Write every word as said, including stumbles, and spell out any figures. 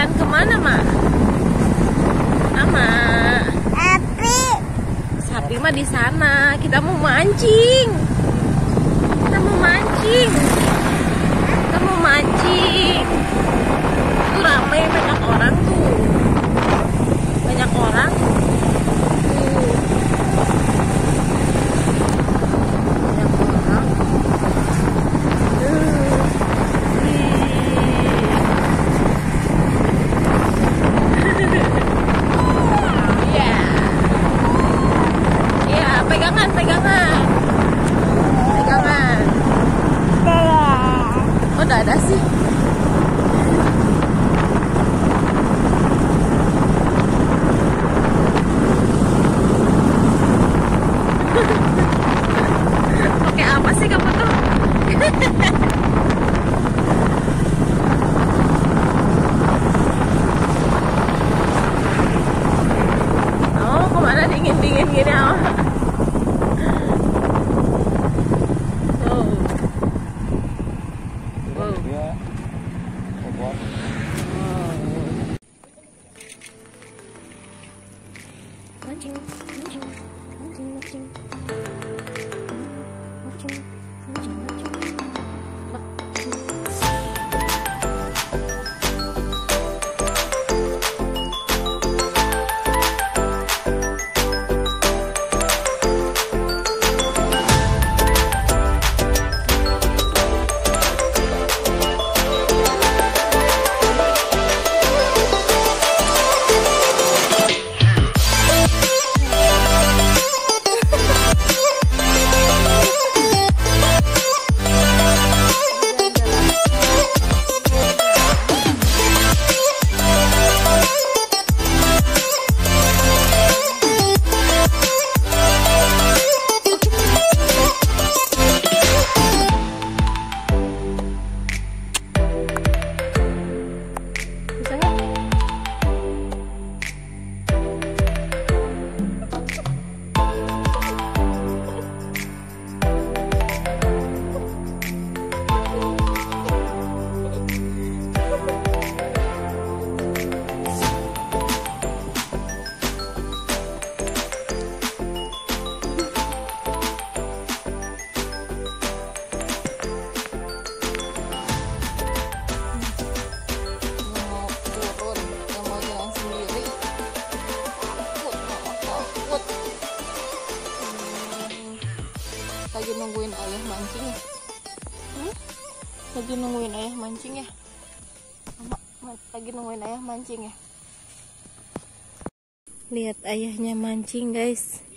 Ikan kemana, Mak? Ama. Sapi. Sapi mah di sana. Kita mau mancing. Kita mau mancing. Kita mau mancing. Itu ramai, banyak orang tuh. Banyak orang. Tuh. Banyak orang. Pegangan, pegangan, pegangan. Oh, udah ada sih. Pakai apa sih kamu tuh? Oh, kemana dingin-dingin gini? Oh. Mancing, mancing, mancing, mancing, mancing, mancing, mancing. Lagi nungguin ayah mancing ya? Hmm? Lagi nungguin ayah mancing ya? Lagi nungguin ayah mancing ya? Lihat ayahnya mancing, guys.